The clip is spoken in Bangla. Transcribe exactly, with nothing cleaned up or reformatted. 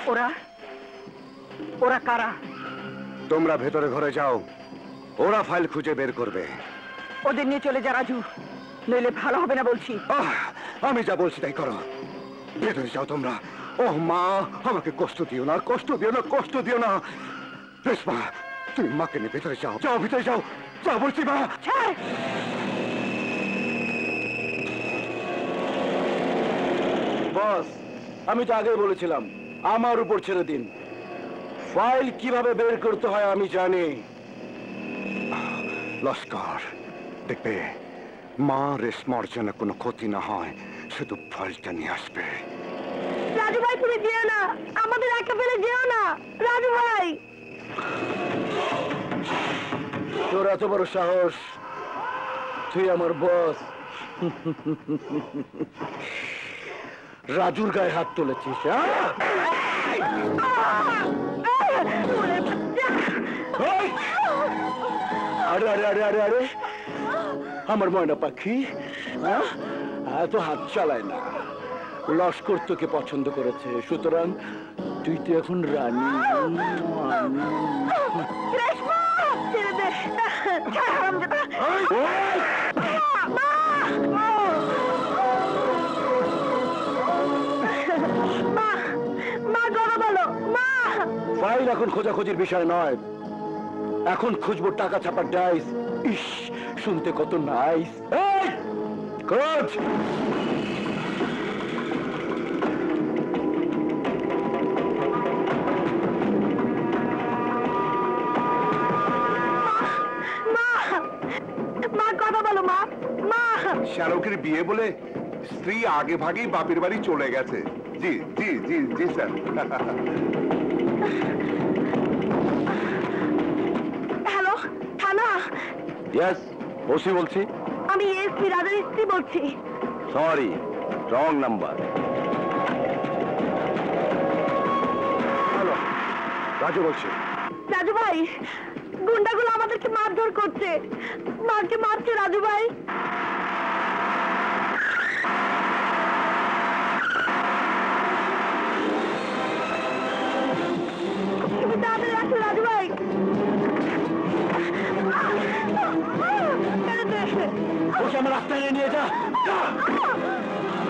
ওরা ওরা কারা? তোমরা ভেতরে ঘরে যাও, ওরা ফাইল খুঁজে বের করবে। ওদের নিয়ে চলে যা রাজু, নইলে ভালো হবে না বলছি। আমি যা বলছি তাই করো, ভেতরে যাও তোমরা। ওহ মা, আমাকে কষ্ট দিও না, কষ্ট দিও না, কষ্ট দিও না। রেশমা, তুমি মাকে নিয়ে ভেতরে যাও, যাও ভিতরে যাও, যাও বলছি মা। বস, আমি তো আগেই বলেছিলাম আমার উপর ছেড়ে দিন। ফাইল কিভাবে বের করতে হয় আমি জানি। লস্কর দেখবে, মা রেশমার যেন কোনো ক্ষতি না হয়, শুধু ফাইলটা নিয়ে আসবে। রাজু ভাই, তুমি যেও না, আমাদের একা ফেলে যেও না রাজু ভাই। তোর এত বড় সাহস, তুই আমার বস রাজুর গায়ে হাত তুলেছিস? আরে আরে আরে আরে আরে আমার ময়না পাখি এত হাত চালায় না। লস্কর তোকে পছন্দ করেছে, সুতরাং তুই তো এখন রানী। ফাইল এখন খোঁজাখুঁজির বিষয় নয়, এখন খুঁজবো টাকা ছাপার ডাইস। ইস, শুনতে কত নাইস। খোঁজ। শাহরুখের বিয়ে বলে স্ত্রী আগে ভাগেই বাপের বাড়ি চলে গেছে। জি জি জি জি স্যার। হ্যালো থানা। ইয়েস, ওসি বলছি। আমি এসপি রাজার স্ত্রী বলছি। Sorry, wrong number. Hello, Raju বলছি। রাজু ভাই, গুন্ডাগুলো আমাদেরকে মারধর করছে, মারকে মারছে রাজু ভাই। তুমি তাড়াতাড়ি আসো রাজু ভাই। ওকে আমার রাস্তায় নিয়ে যা।